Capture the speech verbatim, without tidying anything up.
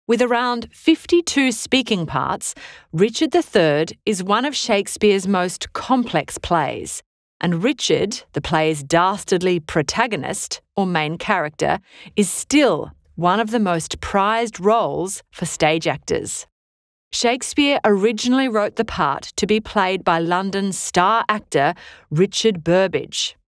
With around fifty-two speaking parts, Richard the Third is one of Shakespeare's most complex plays, and Richard, the play's dastardly protagonist, or main character, is still one of the most prized roles for stage actors. Shakespeare originally wrote the part to be played by London's star actor Richard Burbage,